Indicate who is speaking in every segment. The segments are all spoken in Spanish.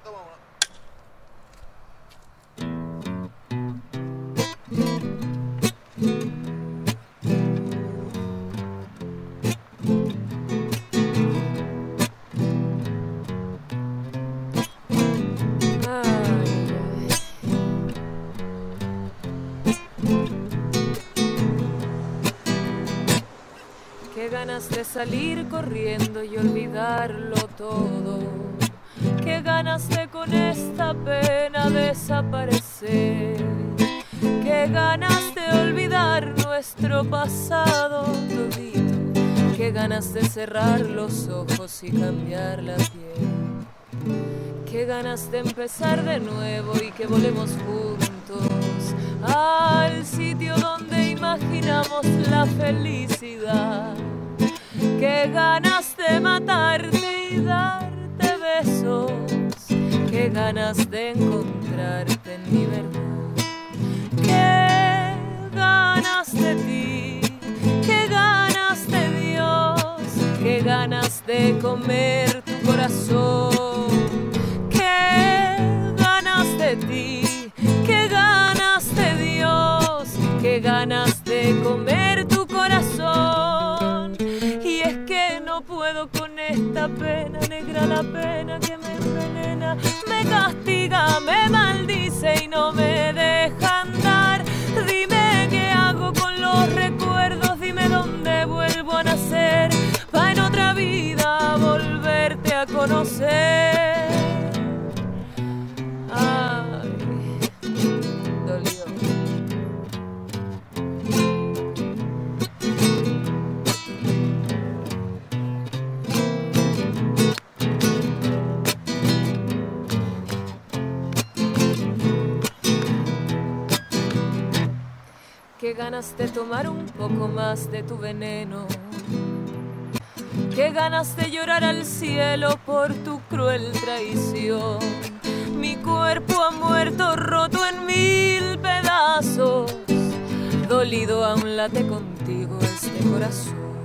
Speaker 1: Toma una.
Speaker 2: Qué ganas de salir corriendo y olvidarlo todo. Qué ganas de con esta pena desaparecer. Qué ganas de olvidar nuestro pasado todito. Qué ganas de cerrar los ojos y cambiar la piel. Qué ganas de empezar de nuevo y que volemos juntos al sitio donde imaginamos la felicidad. Qué ganas de matarte y darte besos. Qué ganas de encontrarte en mi verdad. Qué ganas de ti. Qué ganas de Dios. Qué ganas de comer tu corazón. Qué ganas de ti. Qué ganas de Dios. Qué ganas de comer tu corazón. Y es que no puedo con esta pena negra, la pena que me envenena, me castiga, me maldice y no me deja andar. Dime qué hago con los recuerdos, dime dónde vuelvo a nacer, pa' en otra vida volverte a conocer. Ay, dolió. Qué ganas de tomar un poco más de tu veneno. Qué ganas de llorar al cielo por tu cruel traición. Mi cuerpo ha muerto roto en 1000 pedazos. Dolido aún late contigo este corazón.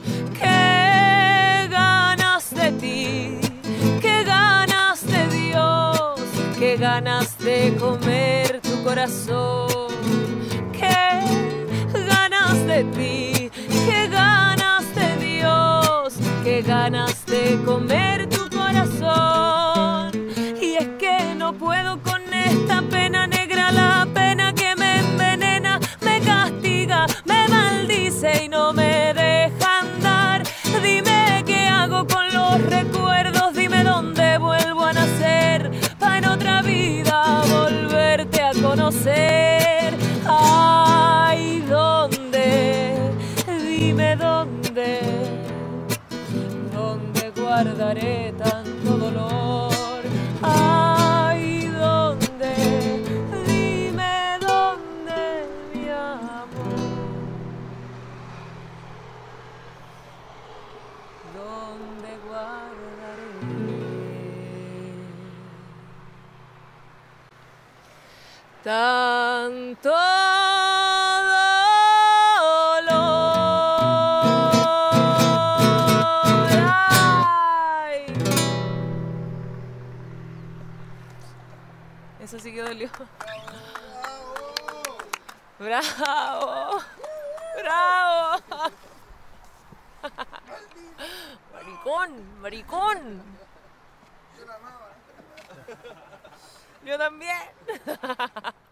Speaker 2: Qué ganas de ti. Qué ganas de Dios. Qué ganas de comer tu corazón. Qué ganas de ti, qué ganas de Dios, qué ganas de comer tu corazón. Y es que no puedo con esta pena negra, la pena que me envenena, me castiga, me maldice y no me deja andar. Dime qué hago con los recuerdos, dime dónde vuelvo a nacer, pa' en otra vida volverte a conocer. Ay, ¿dónde? Dime dónde guardaré tanto dolor. Ay, ¿dónde? Dime dónde, mi amor. ¿Dónde guardaré tanto dolor? Ay. Eso sí que dolió. Bravo, bravo. Maricón, maricón. Yo también.